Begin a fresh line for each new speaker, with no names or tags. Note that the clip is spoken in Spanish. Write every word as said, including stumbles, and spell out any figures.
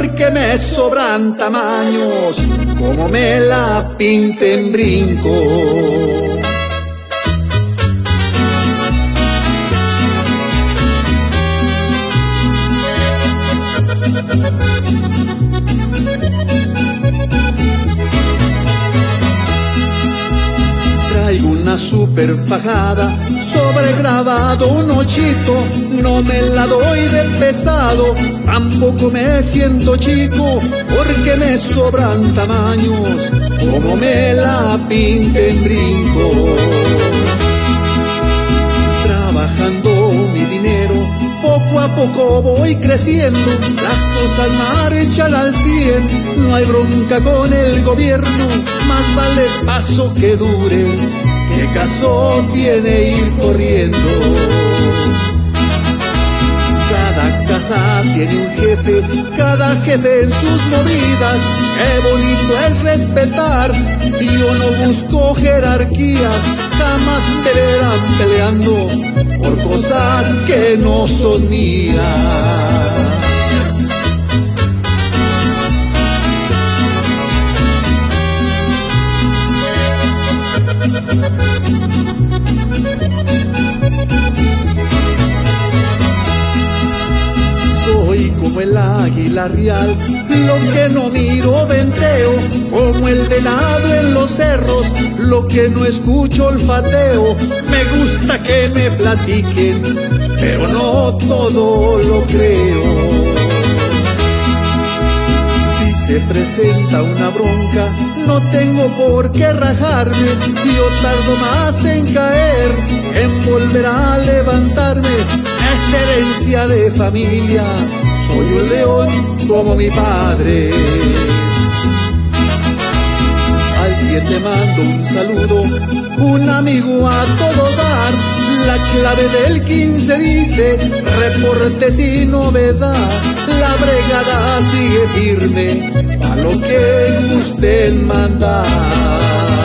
porque me sobran tamaños, como me la pinten brinco. Traigo una super fajada, sobre grabado un ochito, no me la doy de pesado, tampoco me siento chico, porque me sobran tamaños, como me la pinten brinco. Trabajando mi dinero, poco a poco voy creciendo, las cosas marchan al cien, no hay bronca con el gobierno, más vale paso que dure, qué caso tiene ir corriendo. Cada casa tiene un jefe, cada jefe en sus movidas, qué bonito es respetar, yo no busco jerarquías, jamás me verán peleando por cosas que no son mías. Soy como el águila real, lo que no miro venteo, como el venado en los cerros, lo que no escucho olfateo. Me gusta que me platiquen, pero no todo lo creo. Si se presenta una bronca, no tengo por qué rajarme, yo tardo más en caer, en volver a levantarme. Es herencia de familia, soy un león como mi padre. Al siete mando un saludo, un amigo a todo dar. La clave del quince dice, reporte sin novedad. La bregada sigue firme, a lo que gusten mandar.